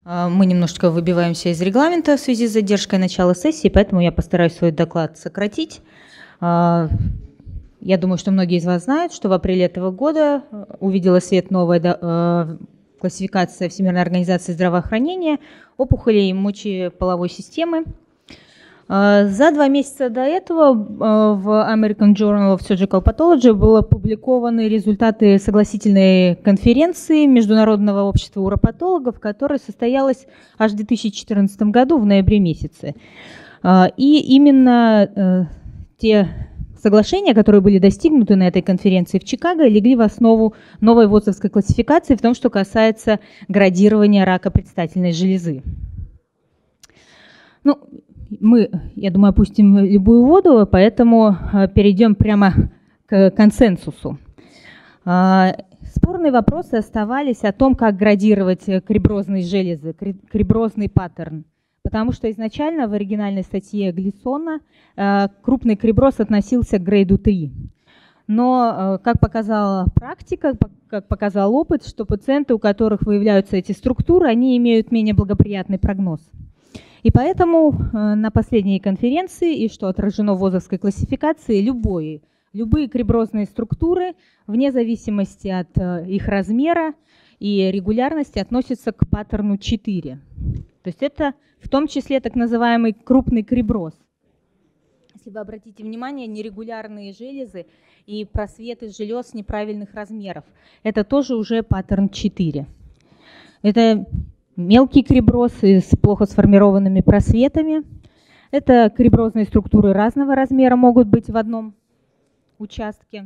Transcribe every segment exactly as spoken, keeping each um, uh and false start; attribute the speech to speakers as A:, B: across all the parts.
A: Мы немножечко выбиваемся из регламента в связи с задержкой начала сессии, поэтому я постараюсь свой доклад сократить. Я думаю, что многие из вас знают, что в апреле этого года увидела свет новая классификация Всемирной организации здравоохранения опухолей мочеполовой системы. За два месяца до этого в American Journal of Surgical Pathology были опубликованы результаты согласительной конференции Международного общества уропатологов, которая состоялась аж в две тысячи четырнадцатом году в ноябре месяце. И именно те соглашения, которые были достигнуты на этой конференции в Чикаго, легли в основу новой ВОЗовской классификации в том, что касается градирования рака предстательной железы. Ну, мы, я думаю, опустим любую воду, поэтому перейдем прямо к консенсусу. Спорные вопросы оставались о том, как градировать криброзные железы, криброзный паттерн. Потому что изначально в оригинальной статье Глиссона крупный криброз относился к грейду три. Но, как показала практика, как показал опыт, что пациенты, у которых выявляются эти структуры, они имеют менее благоприятный прогноз. И поэтому на последней конференции, и что отражено в ВОЗовской классификации, любые, любые криброзные структуры, вне зависимости от их размера и регулярности, относятся к паттерну четыре. То есть это в том числе так называемый крупный криброз. Если вы обратите внимание, нерегулярные железы и просветы желез неправильных размеров, это тоже уже паттерн четыре. Это мелкий криброз с плохо сформированными просветами. Это криброзные структуры разного размера могут быть в одном участке.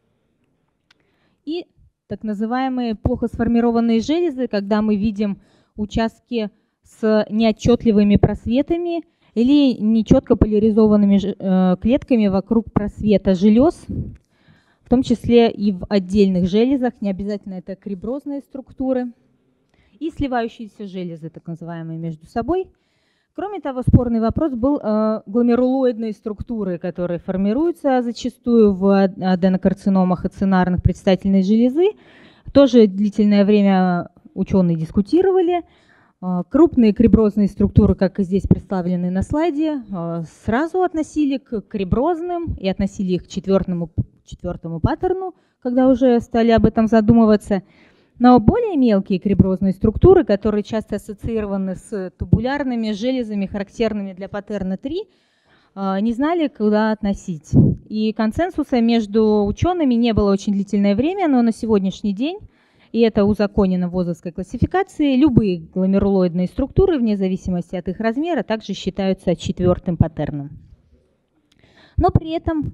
A: И так называемые плохо сформированные железы, когда мы видим участки с неотчетливыми просветами или нечетко поляризованными клетками вокруг просвета желез, в том числе и в отдельных железах, не обязательно это криброзные структуры, и сливающиеся железы, так называемые, между собой. Кроме того, спорный вопрос был э, гломерулоидные структуры, которые формируются зачастую в аденокарциномах ацинарных предстательной железы. Тоже длительное время ученые дискутировали. Э, крупные криброзные структуры, как и здесь представлены на слайде, э, сразу относили к криброзным и относили их к четвертому, четвертому паттерну, когда уже стали об этом задумываться. Но более мелкие криброзные структуры, которые часто ассоциированы с тубулярными железами, характерными для паттерна три, не знали, куда относить. И консенсуса между учеными не было очень длительное время, но на сегодняшний день, и это узаконено в ВОЗовской классификации, любые гломерулоидные структуры, вне зависимости от их размера, также считаются четвертым паттерном. Но при этом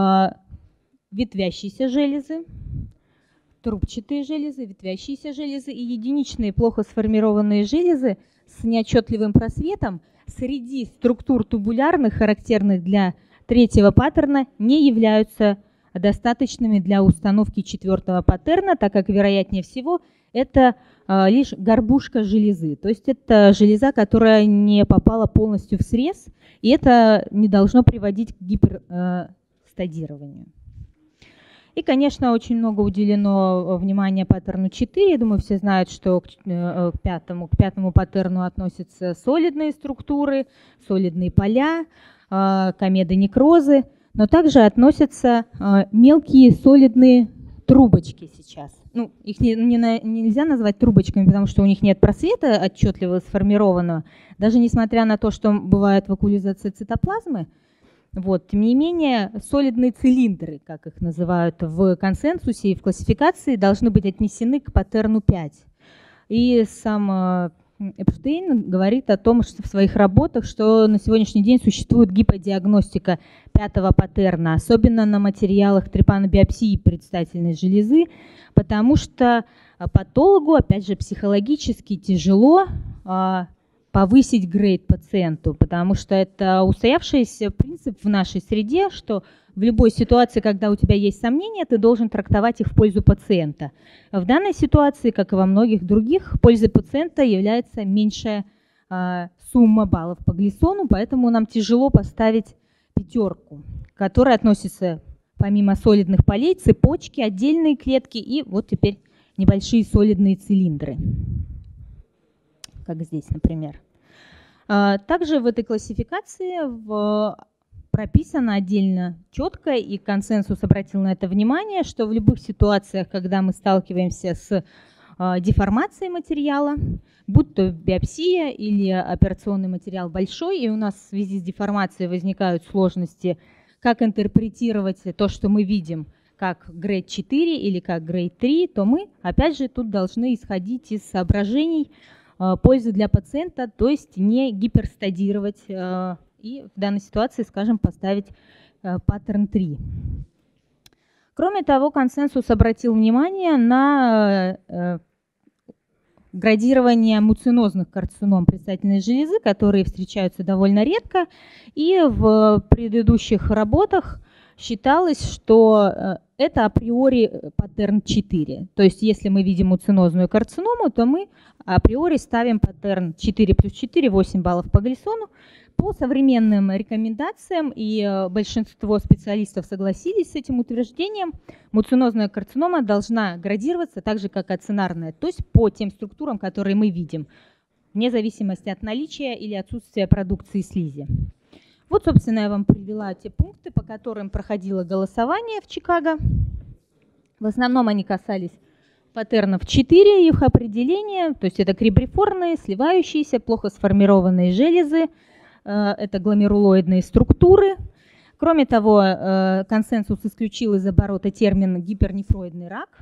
A: ветвящиеся железы, трубчатые железы, ветвящиеся железы и единичные плохо сформированные железы с неотчетливым просветом среди структур тубулярных, характерных для третьего паттерна, не являются достаточными для установки четвертого паттерна, так как, вероятнее всего, это а, лишь горбушка железы. То есть это железа, которая не попала полностью в срез, и это не должно приводить к гиперстадированию. И, конечно, очень много уделено внимания паттерну четыре. Я думаю, все знают, что к пятому, к пятому паттерну относятся солидные структуры, солидные поля, комедонекрозы, но также относятся мелкие солидные трубочки сейчас. Ну, их не, не, нельзя назвать трубочками, потому что у них нет просвета отчетливо сформированного, даже несмотря на то, что бывает вакуализация цитоплазмы. Вот. Тем не менее, солидные цилиндры, как их называют в консенсусе и в классификации, должны быть отнесены к паттерну пять. И сам Эпштейн говорит о том, что в своих работах, что на сегодняшний день существует гиподиагностика пятого паттерна, особенно на материалах трепанобиопсии предстательной железы, потому что патологу, опять же, психологически тяжело повысить грейд пациенту, потому что это устоявшийся принцип в нашей среде, что в любой ситуации, когда у тебя есть сомнения, ты должен трактовать их в пользу пациента. В данной ситуации, как и во многих других, пользой пациента является меньшая э, сумма баллов по Глиссону, поэтому нам тяжело поставить пятерку, которая относится, помимо солидных полей, цепочки, отдельные клетки и вот теперь небольшие солидные цилиндры. как здесь, например. Также в этой классификации в, прописано отдельно четко, и консенсус обратил на это внимание, что в любых ситуациях, когда мы сталкиваемся с деформацией материала, будь то биопсия или операционный материал большой, и у нас в связи с деформацией возникают сложности, как интерпретировать то, что мы видим, как грейд четыре или как грейд три, то мы, опять же, тут должны исходить из соображений э, пользы для пациента, то есть не гиперстадировать э, и в данной ситуации, скажем, поставить э, паттерн три. Кроме того, консенсус обратил внимание на э, градирование муцинозных карцином предстательной железы, которые встречаются довольно редко, и в предыдущих работах считалось, что это априори паттерн четыре. То есть если мы видим муцинозную карциному, то мы априори ставим паттерн четыре плюс четыре, восемь баллов по Глисону. По современным рекомендациям, и большинство специалистов согласились с этим утверждением, муцинозная карцинома должна градироваться так же, как ацинарная, то есть по тем структурам, которые мы видим, вне зависимости от наличия или отсутствия продукции слизи. Вот, собственно, я вам привела те пункты, по которым проходило голосование в Чикаго. В основном они касались паттернов четыре, их определения, то есть это крибрифорные, сливающиеся, плохо сформированные железы, это гломерулоидные структуры. Кроме того, консенсус исключил из оборота термин гипернефроидный рак.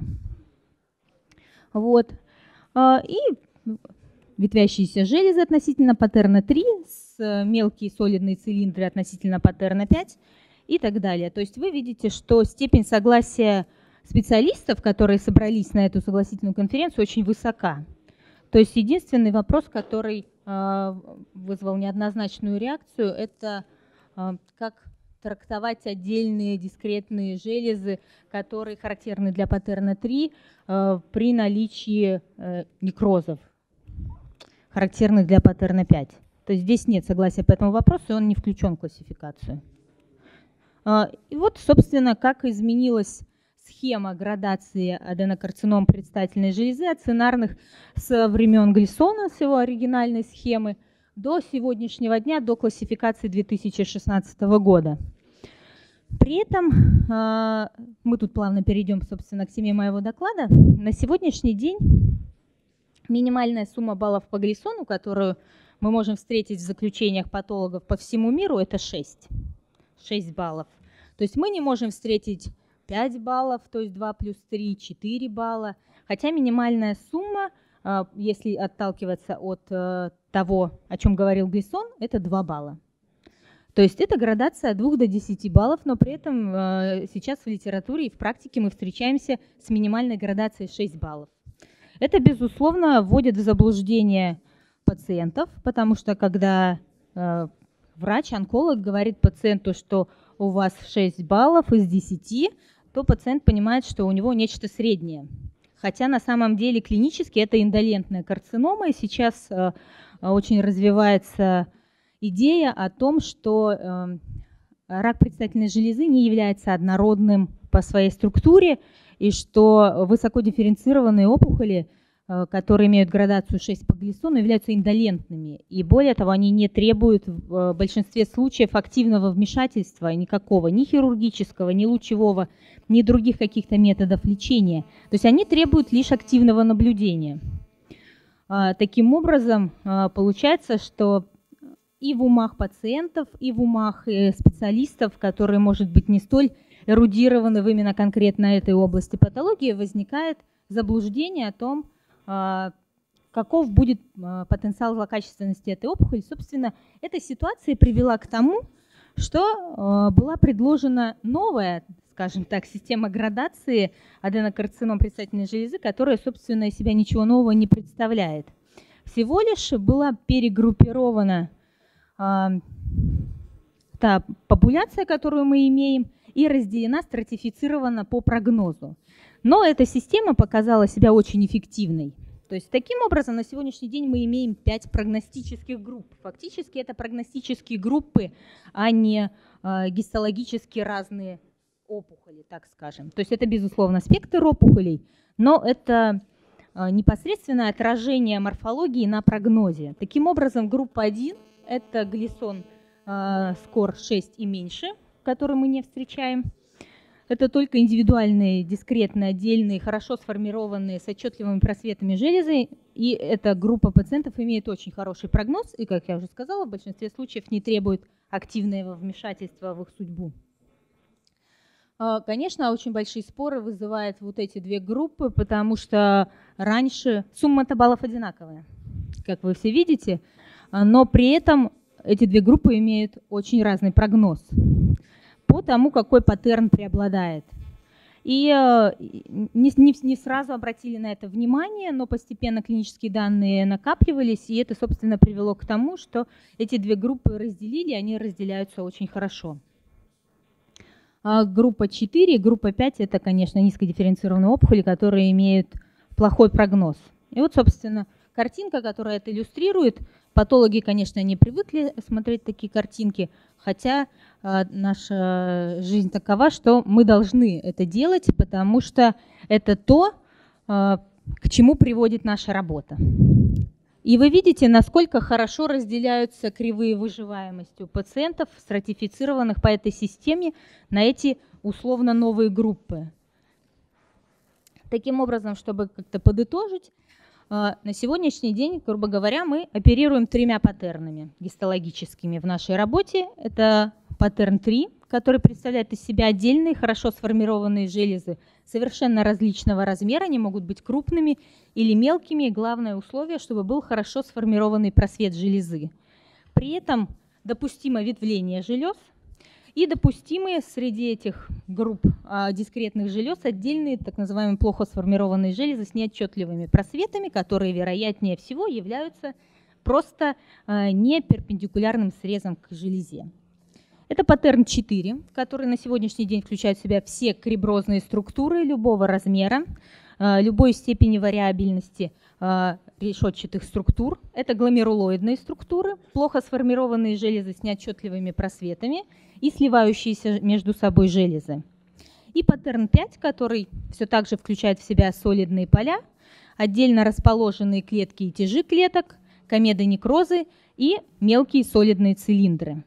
A: Вот. И ветвящиеся железы относительно паттерна три, мелкие солидные цилиндры относительно паттерна пять и так далее. То есть вы видите, что степень согласия специалистов, которые собрались на эту согласительную конференцию, очень высока. То есть единственный вопрос, который вызвал неоднозначную реакцию, это как трактовать отдельные дискретные железы, которые характерны для паттерна три при наличии некрозов, характерных для паттерна пять. То есть здесь нет согласия по этому вопросу, и он не включен в классификацию. И вот, собственно, как изменилась схема градации аденокарцином предстательной железы ацинарных с времен Глисона, с его оригинальной схемы, до сегодняшнего дня, до классификации две тысячи шестнадцатого года. При этом, мы тут плавно перейдем, собственно, к теме моего доклада, на сегодняшний день минимальная сумма баллов по Глисону, которую мы можем встретить в заключениях патологов по всему миру, это шесть. шесть баллов. То есть мы не можем встретить пять баллов, то есть два плюс три, четыре балла. Хотя минимальная сумма, если отталкиваться от того, о чем говорил Глисон, это два балла. То есть это градация от двух до десяти баллов, но при этом сейчас в литературе и в практике мы встречаемся с минимальной градацией шесть баллов. Это, безусловно, вводит в заблуждение пациентов, потому что когда врач-онколог говорит пациенту, что у вас шесть баллов из десяти, то пациент понимает, что у него нечто среднее. Хотя на самом деле клинически это индолентная карцинома, и сейчас э, очень развивается идея о том, что э, рак предстательной железы не является однородным по своей структуре, и что высокодифференцированные опухоли, э, которые имеют градацию шесть по Глисону, являются индолентными. И более того, они не требуют в большинстве случаев активного вмешательства никакого, ни хирургического, ни лучевого, ни других каких-то методов лечения. То есть они требуют лишь активного наблюдения. Таким образом, получается, что и в умах пациентов, и в умах специалистов, которые, может быть, не столь эрудированы в именно конкретно этой области патологии, возникает заблуждение о том, каков будет потенциал злокачественности этой опухоли. Собственно, эта ситуация привела к тому, что была предложена новая, скажем так, система градации аденокарцином предстательной железы, которая, собственно, из себя ничего нового не представляет. Всего лишь была перегруппирована э, та популяция, которую мы имеем, и разделена, стратифицирована по прогнозу. Но эта система показала себя очень эффективной. То есть таким образом на сегодняшний день мы имеем пять прогностических групп. Фактически это прогностические группы, а не э, гистологически разные опухоли, так скажем. То есть это, безусловно, спектр опухолей, но это непосредственное отражение морфологии на прогнозе. Таким образом, группа один – это глисон скор шесть и меньше, который мы не встречаем. Это только индивидуальные, дискретные, отдельные, хорошо сформированные, с отчетливыми просветами железы. И эта группа пациентов имеет очень хороший прогноз и, как я уже сказала, в большинстве случаев не требует активного вмешательства в их судьбу. Конечно, очень большие споры вызывают вот эти две группы, потому что раньше сумма баллов одинаковая, как вы все видите, но при этом эти две группы имеют очень разный прогноз по тому, какой паттерн преобладает. И не, не, не сразу обратили на это внимание, но постепенно клинические данные накапливались, и это, собственно, привело к тому, что эти две группы разделили, они разделяются очень хорошо. А группа четыре и группа пять – это, конечно, низкодифференцированные опухоли, которые имеют плохой прогноз. И вот, собственно, картинка, которая это иллюстрирует. Патологи, конечно, не привыкли смотреть такие картинки, хотя э, наша жизнь такова, что мы должны это делать, потому что это то, э, к чему приводит наша работа. И вы видите, насколько хорошо разделяются кривые выживаемости у пациентов, стратифицированных по этой системе, на эти условно новые группы. Таким образом, чтобы как-то подытожить, на сегодняшний день, грубо говоря, мы оперируем тремя паттернами гистологическими в нашей работе. Это паттерн три, который представляет из себя отдельные, хорошо сформированные железы совершенно различного размера. Они могут быть крупными или мелкими. И главное условие, чтобы был хорошо сформированный просвет железы. При этом допустимо ветвление желез. И допустимые среди этих групп а, дискретных желез отдельные так называемые плохо сформированные железы с неотчетливыми просветами, которые, вероятнее всего, являются просто а, не перпендикулярным срезом к железе. Это паттерн четыре, который на сегодняшний день включает в себя все криброзные структуры любого размера, а, любой степени вариабельности а, решетчатых структур. Это гломерулоидные структуры, плохо сформированные железы с неотчетливыми просветами и сливающиеся между собой железы. И паттерн пять, который все так же включает в себя солидные поля, отдельно расположенные клетки и тяжи клеток, комедонекрозы и мелкие солидные цилиндры.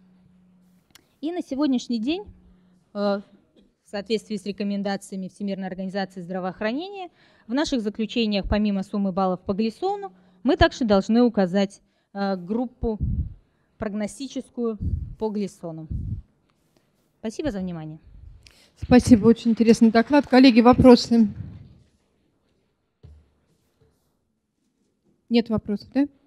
A: И на сегодняшний день, в соответствии с рекомендациями Всемирной организации здравоохранения, в наших заключениях, помимо суммы баллов по глисону, мы также должны указать группу прогностическую по глисону. Спасибо за внимание.
B: Спасибо, очень интересный доклад. Коллеги, вопросы? Нет вопросов, да?